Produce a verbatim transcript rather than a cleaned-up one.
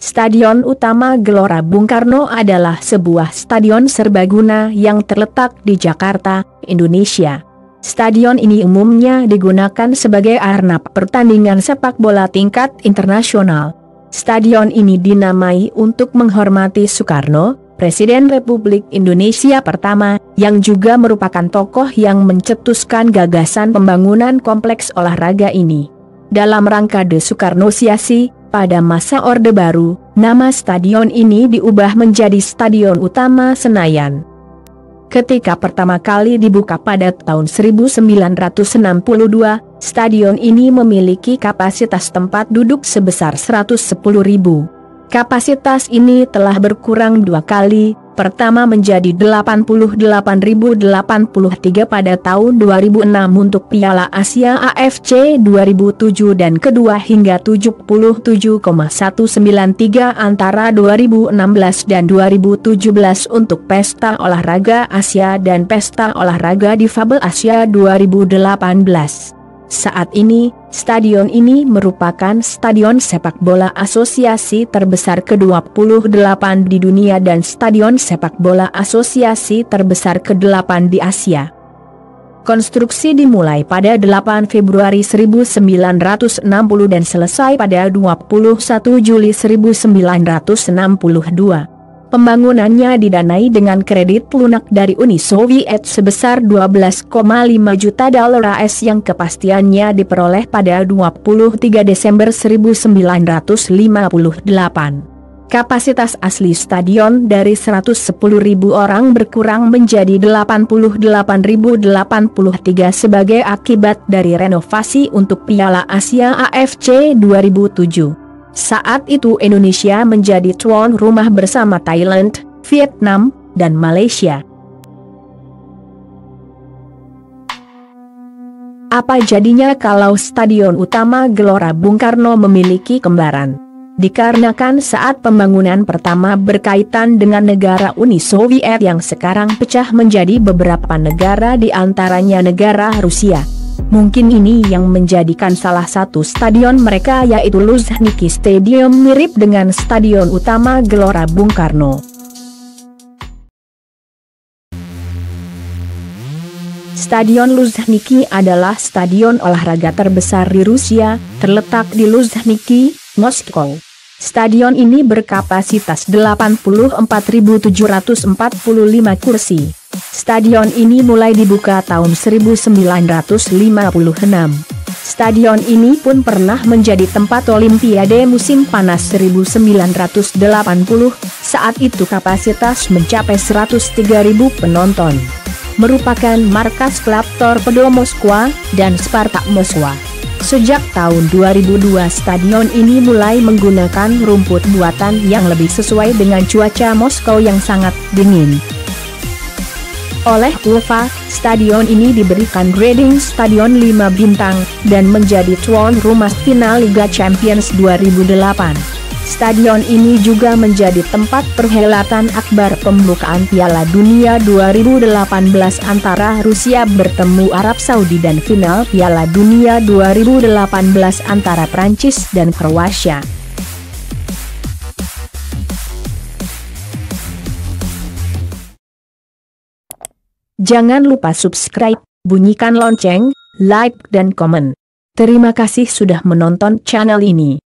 Stadion utama Gelora Bung Karno adalah sebuah stadion serbaguna yang terletak di Jakarta, Indonesia. Stadion ini umumnya digunakan sebagai arena pertandingan sepak bola tingkat internasional. Stadion ini dinamai untuk menghormati Soekarno, Presiden Republik Indonesia pertama, yang juga merupakan tokoh yang mencetuskan gagasan pembangunan kompleks olahraga ini. Dalam rangka desoekarnoisasi, pada masa Orde Baru, nama stadion ini diubah menjadi Stadion Utama Senayan. Ketika pertama kali dibuka pada tahun seribu sembilan ratus enam puluh dua, stadion ini memiliki kapasitas tempat duduk sebesar seratus sepuluh ribu. Kapasitas ini telah berkurang dua kali, pertama menjadi delapan puluh delapan ribu delapan puluh tiga pada tahun dua ribu enam untuk Piala Asia A F C dua ribu tujuh dan kedua hingga tujuh puluh tujuh koma seratus sembilan puluh tiga antara dua ribu enam belas dan dua ribu tujuh belas untuk Pesta Olahraga Asia dan Pesta Olahraga Difabel Asia dua ribu delapan belas. Saat ini, stadion ini merupakan stadion sepak bola asosiasi terbesar ke dua puluh delapan di dunia dan stadion sepak bola asosiasi terbesar ke delapan di Asia. Konstruksi dimulai pada delapan Februari seribu sembilan ratus enam puluh dan selesai pada dua puluh satu Juli seribu sembilan ratus enam puluh dua. Pembangunannya didanai dengan kredit lunak dari Uni Soviet sebesar dua belas koma lima juta dolar A S yang kepastiannya diperoleh pada dua puluh tiga Desember seribu sembilan ratus lima puluh delapan. Kapasitas asli stadion dari seratus sepuluh ribu orang berkurang menjadi delapan puluh delapan ribu delapan puluh tiga sebagai akibat dari renovasi untuk Piala Asia A F C dua ribu tujuh. Saat itu Indonesia menjadi tuan rumah bersama Thailand, Vietnam, dan Malaysia. Apa jadinya kalau Stadion Utama Gelora Bung Karno memiliki kembaran? Dikarenakan saat pembangunan pertama berkaitan dengan negara Uni Soviet yang sekarang pecah menjadi beberapa negara di antaranya negara Rusia. Mungkin ini yang menjadikan salah satu stadion mereka yaitu Luzhniki Stadium mirip dengan Stadion Utama Gelora Bung Karno. Stadion Luzhniki adalah stadion olahraga terbesar di Rusia, terletak di Luzhniki, Moskow. Stadion ini berkapasitas delapan puluh empat ribu tujuh ratus empat puluh lima kursi. Stadion ini mulai dibuka tahun seribu sembilan ratus lima puluh enam. Stadion ini pun pernah menjadi tempat Olimpiade musim panas seribu sembilan ratus delapan puluh, saat itu kapasitas mencapai seratus tiga ribu penonton. Merupakan markas klub Torpedo Moskwa dan Spartak Moskwa. Sejak tahun dua ribu dua stadion ini mulai menggunakan rumput buatan yang lebih sesuai dengan cuaca Moskow yang sangat dingin. Oleh UEFA, stadion ini diberikan grading stadion lima bintang, dan menjadi tuan rumah final Liga Champions dua ribu delapan. Stadion ini juga menjadi tempat perhelatan akbar pembukaan Piala Dunia dua ribu delapan belas antara Rusia bertemu Arab Saudi dan final Piala Dunia dua ribu delapan belas antara Prancis dan Kroasia. Jangan lupa subscribe, bunyikan lonceng, like dan komen. Terima kasih sudah menonton channel ini.